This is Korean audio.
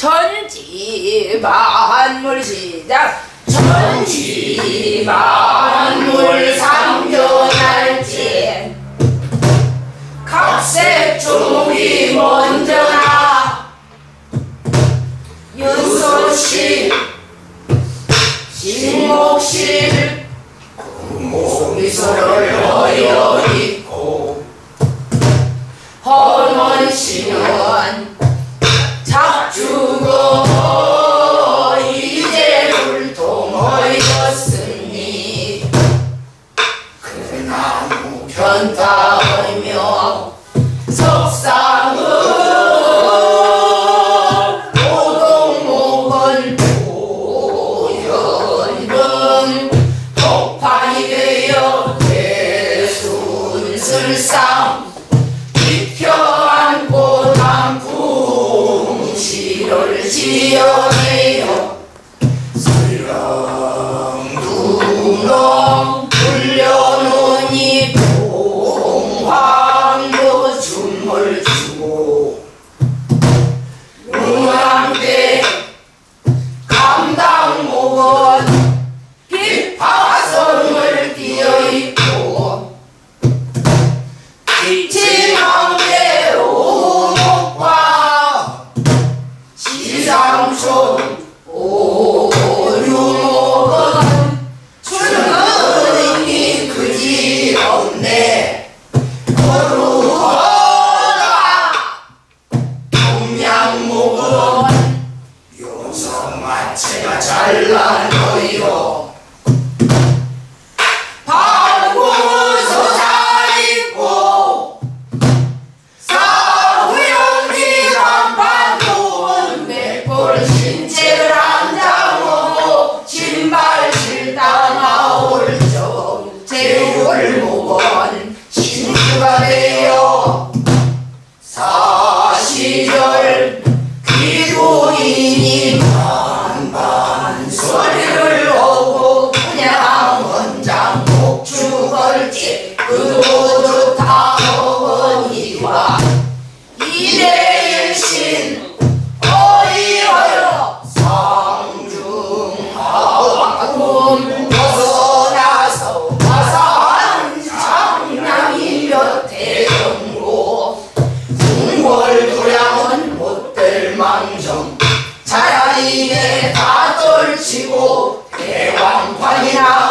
천지만물 시작. 천지만물 상존할지 각색종이 먼저나 윤소실 신목실 구목미소를 허여있고 헌원신은 작주고 이제 불통허였으니 그 나무 견타하며 석상은 오동목은 도연금 독판이 되어 대순술상 비켜안고 단풍시를 지어내요 설렁두렁 불려놓으니 봉황도 춤을 추고 용왕대 감당목은 빛파성을 띄어있고 기침왕대 오목과 시상촌 오류목은 출근이 그지없네 거루거라 동양목은 요성마체가 잘나노요 방구서 잘입고 사후용기란 반동은 맥골 신체를 앉아오고 신발 실다 나올 적 제육을 목은 신주가 되어 사시절 귀고인이 반반 소리를 오고 그냥 원장 목축을지 그도 좋다 어머니와 이대일신 어이하여 상중하고 벗어나서 화사한 장량이 몇 대정고 궁궐도량은 못될 망정 차라리 내 다 떨치고 대왕판이나